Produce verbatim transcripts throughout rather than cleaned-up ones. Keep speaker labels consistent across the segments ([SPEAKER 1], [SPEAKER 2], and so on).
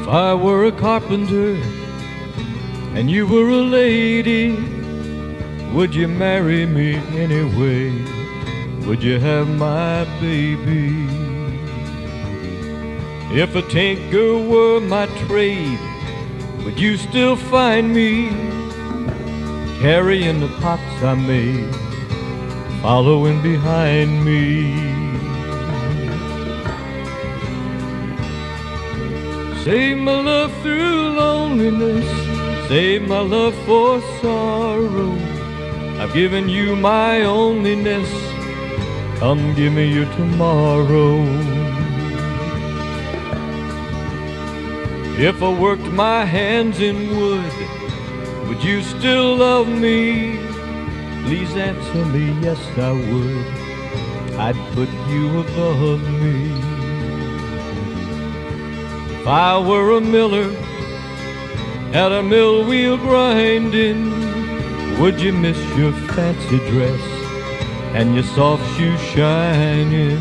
[SPEAKER 1] If I were a carpenter and you were a lady, would you marry me anyway? Would you have my baby? If a tinker were my trade, would you still find me carrying the pots I made, following behind me? Save my love through loneliness, save my love for sorrow. I've given you my onlyness, come give me your tomorrow. If I worked my hands in wood, would you still love me? Please answer me, yes I would. I'd put you above me. If I were a miller at a mill wheel grinding, would you miss your fancy dress and your soft shoes shining?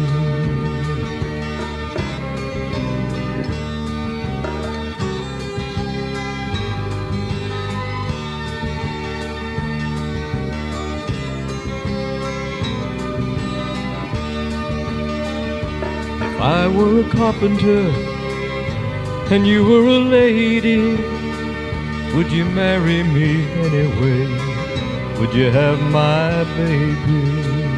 [SPEAKER 1] If I were a carpenter and you were a lady, would you marry me anyway? Would you have my baby?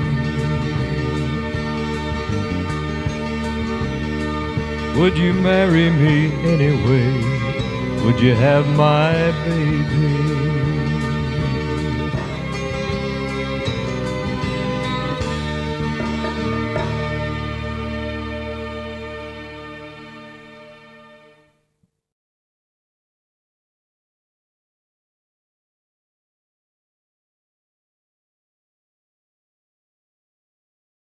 [SPEAKER 1] Would you marry me anyway? Would you have my baby?